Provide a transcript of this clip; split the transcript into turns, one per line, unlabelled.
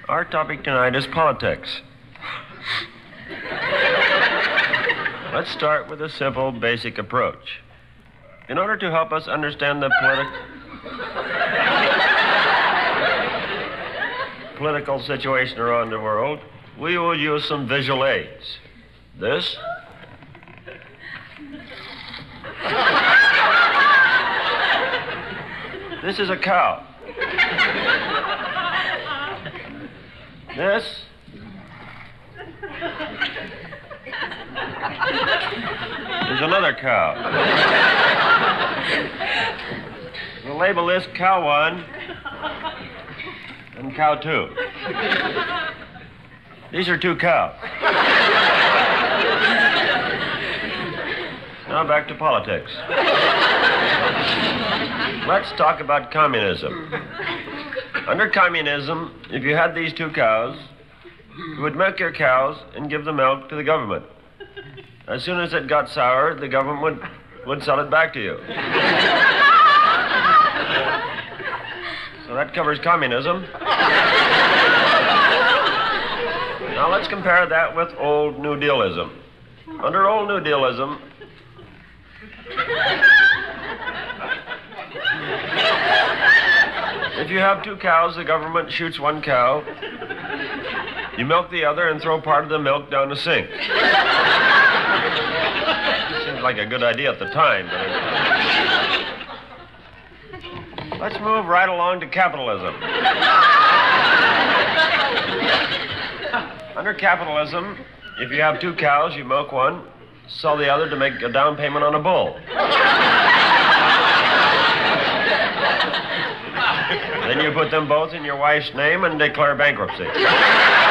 Our topic tonight is politics. Let's start with a simple, basic approach. In order to help us understand the political situation around the world, we will use some visual aids. This is a cow. This is another cow. We'll label this cow 1 and cow 2. These are 2 cows. Now back to politics. Let's talk about communism. Under communism, if you had these 2 cows, you would milk your cows and give the milk to the government. As soon as it got sour, the government would sell it back to you. So that covers communism. Now let's compare that with old New-Dealism. Under old New-Dealism, if you have 2 cows, the government shoots 1 cow. You milk the other and throw part of the milk down the sink. Seems like a good idea at the time, but let's move right along to capitalism. Under capitalism, if you have 2 cows, you milk 1, sell the other to make a down payment on a bull. Then you put them both in your wife's name and declare bankruptcy.